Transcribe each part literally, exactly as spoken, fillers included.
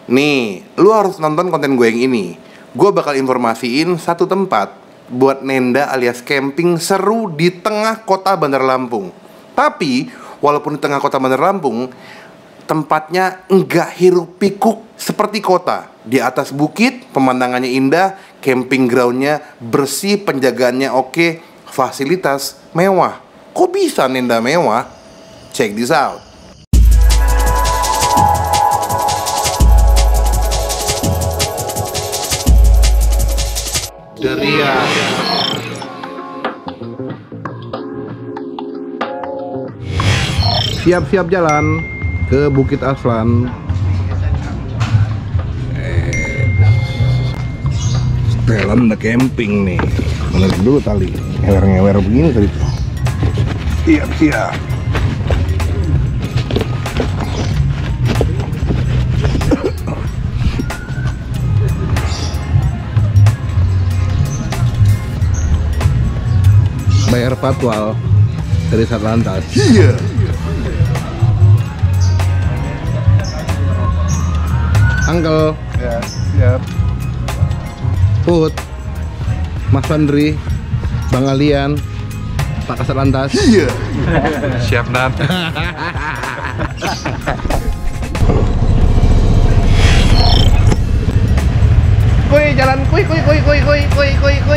Nih, lu harus nonton konten gue yang ini. Gue bakal informasiin satu tempat buat nenda alias camping seru di tengah kota Bandar Lampung. Tapi, walaupun di tengah kota Bandar Lampung, tempatnya enggak hiruk pikuk seperti kota. Di atas bukit, pemandangannya indah, camping groundnya bersih, penjagaannya oke, fasilitas mewah. Kok bisa nenda mewah? Check this out. Derian. Siap-siap jalan ke Bukit Aslan. Eh, setelan udah camping nih. Benerin dulu tali. Ngewer-ngewer begini tadi tuh. Siap-siap. Bayar patwal dari Satlantas. Iya. Uncle. Ya, siap. Put, Mas Pandri, Bang Alian, Pak Satlantas. Iya. Siap, Nat. Kuy, jalan kuy, kuy, kuy, kuy, kuy, kuy, kuy, kuy.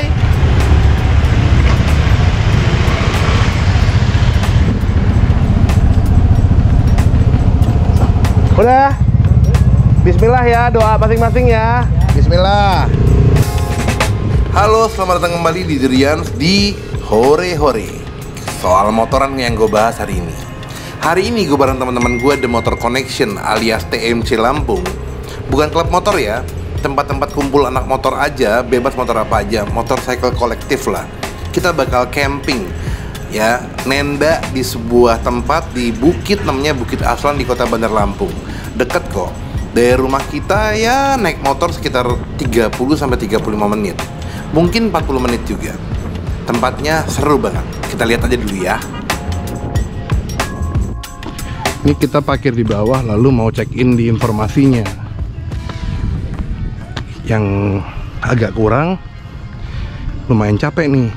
Udah. Bismillah ya, doa masing-masing ya. Bismillah. Halo, selamat datang kembali di Derian di Hore Hore. Soal motoran yang gue bahas hari ini. Hari ini gue bareng teman-teman gue The Motor Connection alias T M C Lampung. Bukan klub motor ya, tempat-tempat kumpul anak motor aja, bebas motor apa aja, motorcycle kolektif lah. Kita bakal camping ya, nenda di sebuah tempat di bukit, namanya Bukit Aslan di kota Bandar Lampung. Deket kok. Dari rumah kita ya naik motor sekitar tiga puluh sampai tiga puluh lima menit. Mungkin empat puluh menit juga. Tempatnya seru banget. Kita lihat aja dulu ya. Ini kita parkir di bawah lalu mau check in di informasinya. Yang agak kurang, lumayan capek nih.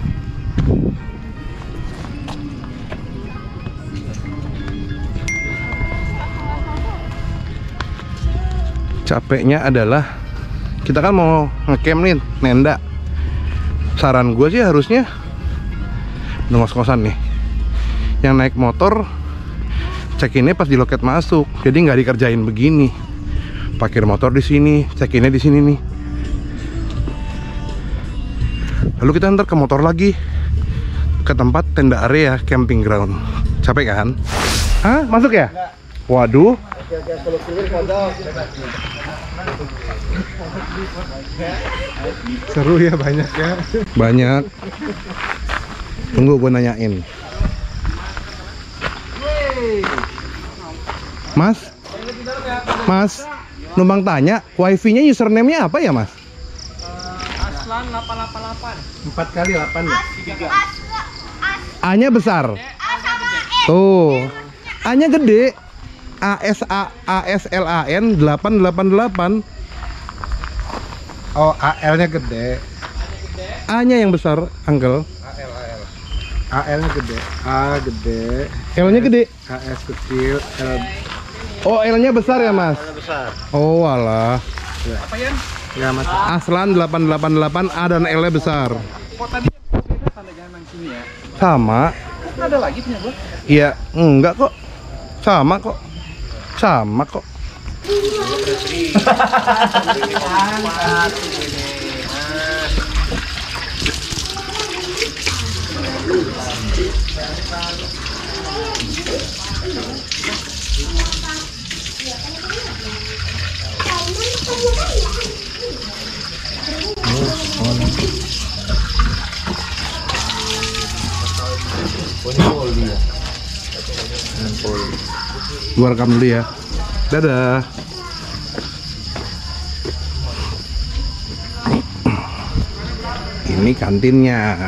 Capeknya adalah kita kan mau ngecamp nih, nenda. Saran gue sih harusnya ngos-ngosan nih. Yang naik motor check-innya pas di loket masuk, jadi nggak dikerjain begini. Parkir motor di sini, check-innya di sini nih. Lalu kita ntar ke motor lagi ke tempat tenda area camping ground. Capek kan? Hah? Masuk ya? Waduh. Seru ya, banyak ya. Banyak. Tunggu gue nanyain. Mas, Mas, numpang tanya, wifi-nya username-nya apa ya, Mas? Aslan delapan delapan delapan. Empat kali delapan ya? A-nya besar. Tuh. A-nya gede. A S A A S L A N delapan delapan delapan. Oh, A L-nya gede. A-nya yang besar, Uncle. A L A L. A L-nya gede. A gede. L-nya gede. A S kecil. L. Oh, L-nya besar ya, Mas? L besar. Oh, alah. Ya. Apa ya? Ya, Mas. Aslan delapan delapan delapan, A dan L-nya besar. Kok tadi beda tanda jangan sini ya? Sama. Kok ada lagi punya gua? Iya, enggak kok. Sama kok. Sama kok. Gua rekam dulu ya. Dadah. Ini kantinnya.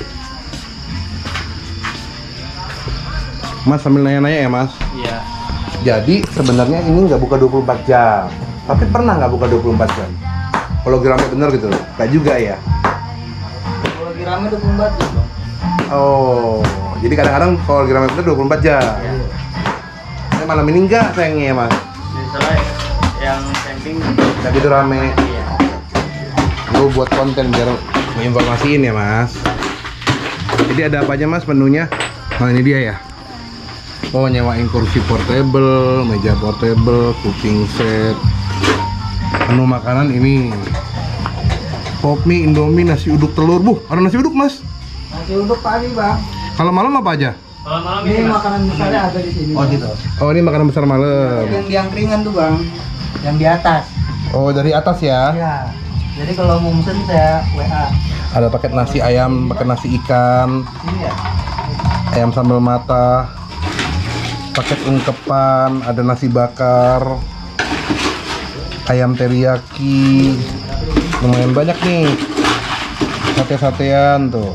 Mas sambil nanya-nanya ya, Mas? Iya. Jadi sebenarnya ini nggak buka dua puluh empat jam. Tapi pernah nggak buka dua puluh empat jam? Kalau lagi rame bener gitu? Nggak juga ya? Kalau lagi rame dua puluh empat jam bang. Oh, jadi kadang-kadang kalau lagi rame bener dua puluh empat jam. Iya. Tapi malam ini nggak sayangnya ya mas? Misalnya yang camping Nggak gitu rame. iya. Lu buat konten biar menginformasiin ya mas. Jadi ada apa aja mas menunya? Nah ini dia ya. Oh, nyewain kursi portable, meja portable, cooking set. Menu makanan ini pop mie, indomie, nasi uduk telur. Buh, ada nasi uduk mas. Nasi uduk pagi bang. Kalau malam apa aja? Malam-malam Ini makanan besarnya ada di sini. Oh gitu. Oh ini makanan besar malam. Yang di angkringan tuh bang, yang di atas. Oh dari atas ya? Iya. Jadi kalau mau mesen saya W A. Ada paket nasi ayam, paket nasi ikan, Ini ya. ayam sambal mata, paket ungkepan, ada nasi bakar, ayam teriyaki, lumayan banyak nih, sate-satean tuh,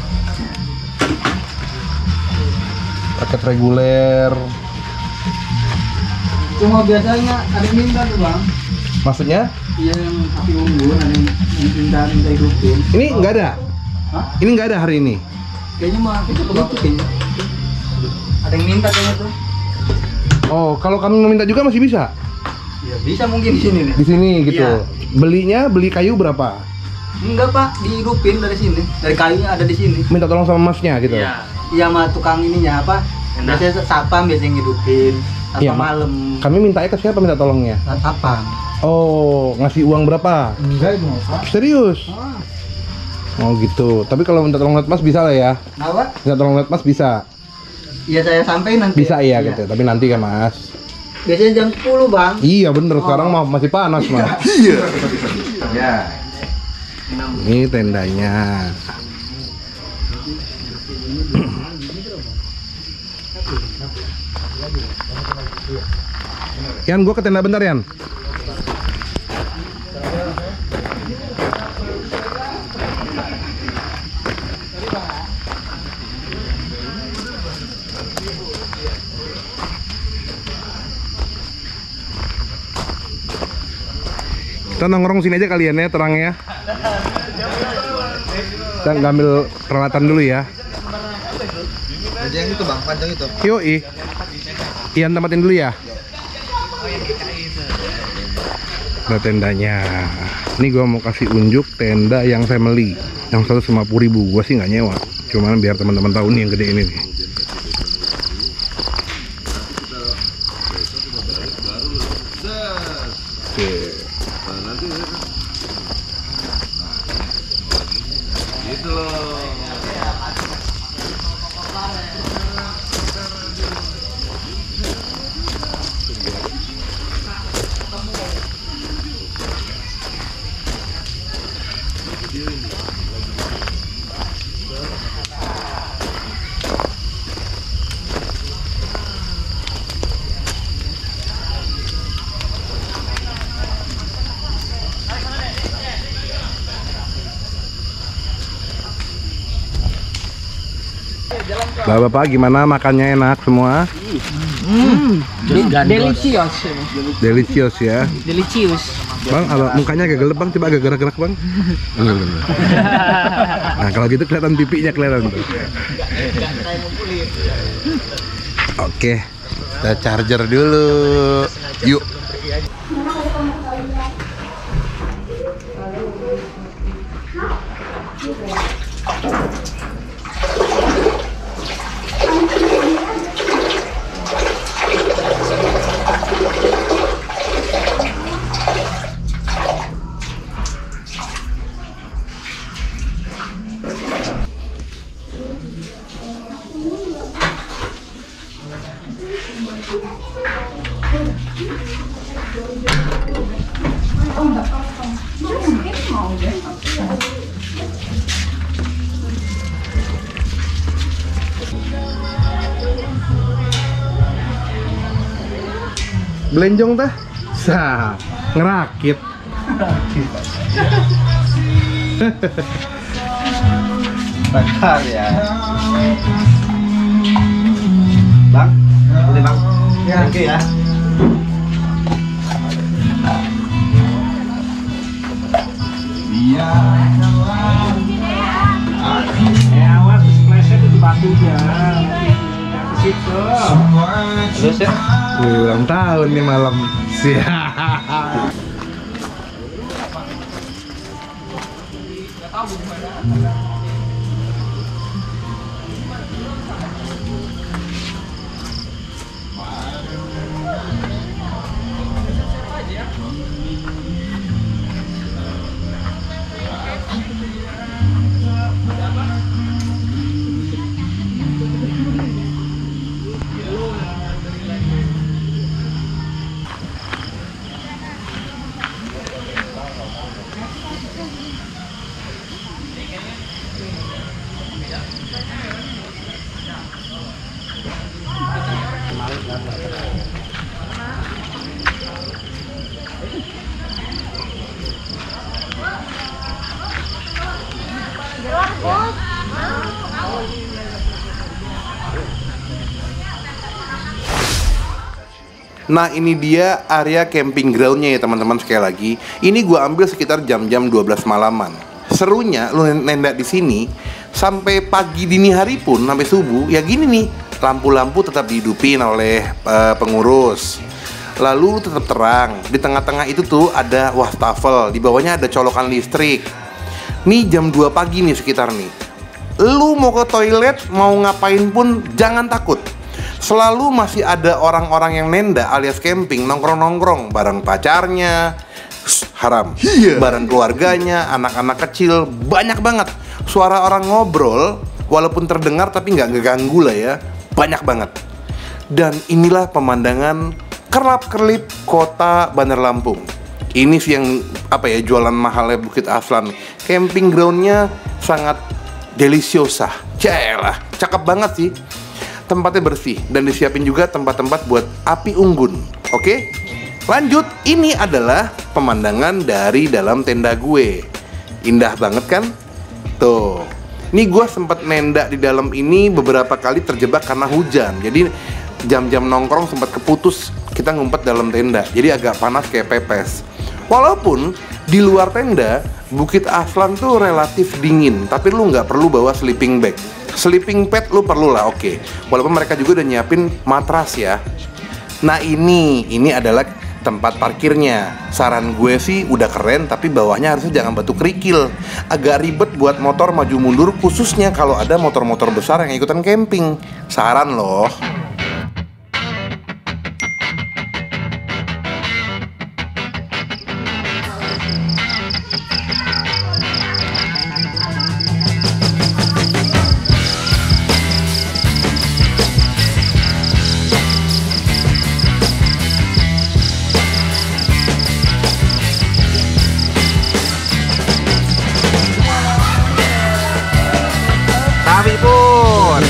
paket reguler. Cuma biasanya ada yang minta tuh bang. Maksudnya? Iya yang api unggun, ada yang yang minta minta hidupin. Ini nggak ada? Hah? Ini nggak ada hari ini? Kayaknya mah itu begitu kayaknya. Ada yang minta kayaknya tuh. Oh, kalau kami meminta juga masih bisa? Ya bisa mungkin di sini nih. Di sini gitu. Iya. Belinya beli kayu berapa? Enggak pak, dihidupin dari sini. Dari kayunya ada di sini. Minta tolong sama masnya gitu. Iya. Iya sama tukang ininya apa? Biasanya satpam biasanya ngidupin. Atau Iya, Ma. malam. Kami minta ke siapa minta tolongnya? Satpam. Oh, ngasih uang berapa? Enggak itu pak. Serius? Ah. Oh gitu. Tapi kalau minta tolong lihat mas bisa lah ya? Kenapa? Minta tolong lihat mas bisa? Iya saya sampai nanti. Bisa iya gitu. Tapi nanti kan mas. Biasanya jam sepuluh bang. Iya bener. Sekarang mah masih panas mas. Iya. Ya. Ini tendanya. Yan, gua ke tenda bentar Yan. Kita nongkrong sini aja kalian ya, terangnya. Kita ngambil peralatan dulu ya. Aja yang itu bang, panjang itu. Yoi. Ian tempatin dulu ya. Ada tendanya. Ini gua mau kasih unjuk tenda yang family, yang seratus lima puluh ribu. Gua sih nggak nyewa, cuman biar teman-teman tahu nih yang gede ini nih. Oke. Gitu loh. Bapak-bapak gimana makannya, enak semua? Hmm. Delicious. Delicious ya. Delicious. Bang, apa, mukanya agak gelap bang, coba agak gerak-gerak bang. Nah kalau gitu kelihatan pipinya kelihatan tuh. Oke, kita charger dulu. Yuk. Belenjong tah? Sah, ngerakit. Bakar ya. Bang, boleh bang? Ya, oke ya. Ya, awas splashnya itu di batunya. Ke situ. Terus ya? Wih, ulang tahun nih malam. Siap. Nah, ini dia area camping groundnya ya teman-teman. Sekali lagi, ini gua ambil sekitar jam-jam dua belas malaman. Serunya lu nenda di sini sampai pagi dini hari pun, sampai subuh ya gini nih. Lampu-lampu tetap dihidupin oleh uh, pengurus. Lalu tetap terang. Di tengah-tengah itu tuh ada wastafel, di bawahnya ada colokan listrik. Nih jam dua pagi nih sekitar nih. Lu mau ke toilet, mau ngapain pun jangan takut. Selalu masih ada orang-orang yang nenda alias camping, nongkrong-nongkrong bareng pacarnya, haram, yeah. bareng keluarganya, anak-anak kecil, banyak banget. Suara orang ngobrol, walaupun terdengar tapi nggak ngeganggu lah ya, banyak banget. Dan inilah pemandangan kerlap-kerlip kota Bandar Lampung. Ini sih yang apa ya, jualan mahalnya Bukit Aslan. Camping groundnya sangat deliciosa, celah, cakep banget sih. Tempatnya bersih dan disiapin juga tempat-tempat buat api unggun. Oke, lanjut. Ini adalah pemandangan dari dalam tenda gue. Indah banget kan? Tuh. Ini gue sempat nenda di dalam ini beberapa kali terjebak karena hujan. Jadi jam-jam nongkrong sempat keputus. Kita ngumpet dalam tenda. Jadi agak panas kayak pepes. Walaupun di luar tenda Bukit Aslan tuh relatif dingin, tapi lu nggak perlu bawa sleeping bag. Sleeping pad lu perlu lah, oke. Okay. Walaupun mereka juga udah nyiapin matras ya. Nah ini, ini adalah tempat parkirnya. Saran gue sih udah keren, tapi bawahnya harusnya jangan batu kerikil. Agak ribet buat motor maju mundur, khususnya kalau ada motor-motor besar yang ikutan camping. Saran loh. Tapi pun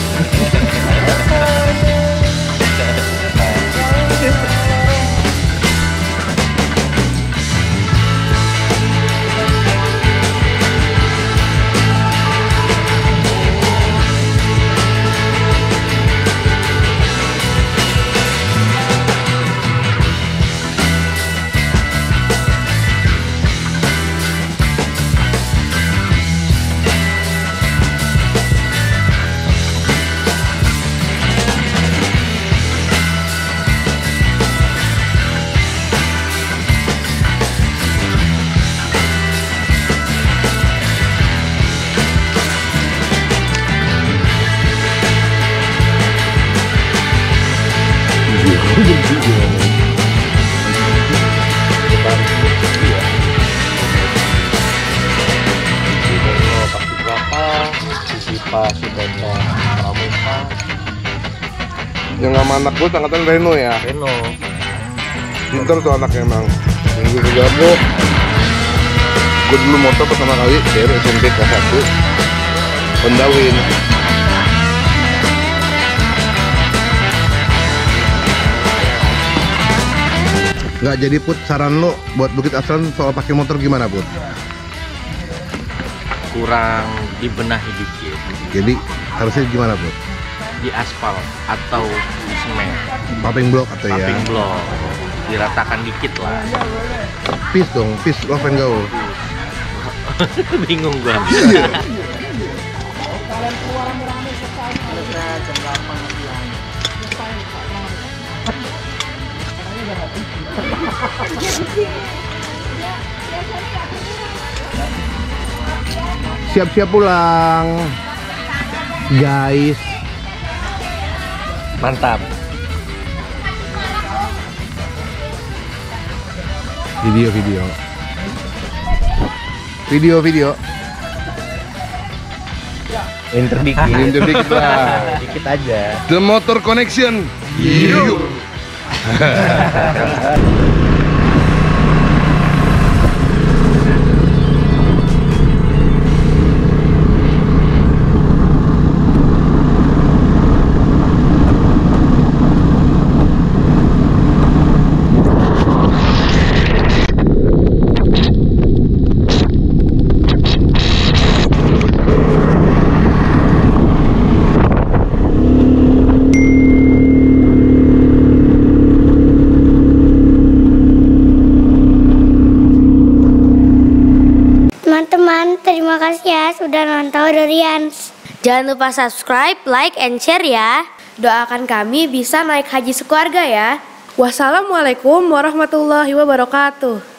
yang sama anak gue angkatan Reno ya. Reno. Pinter tuh anaknya emang. Minggu ke Jago. Gue dulu motor pertama kali dari S M P kelas satu. Honda Win. Nggak jadi Put, saran lo buat Bukit Aslan soal pakai motor gimana Put? Kurang dibenahi dikit. Jadi harusnya gimana Put? di aspal atau di semen. Paving block atau ya? Paving block. Diratakan dikit lah. Peace dong, peace love and gaul. Bingung gua. Siap-siap pulang, guys. Mantap. Video, video, video, video. Inter dikit. Inter dikit lah. Dikit aja. The Motor Connection. Yuk. Teman-teman, terima kasih ya sudah nonton Durians. Jangan lupa subscribe, like, and share ya. Doakan kami bisa naik haji sekeluarga ya. Wassalamualaikum warahmatullahi wabarakatuh.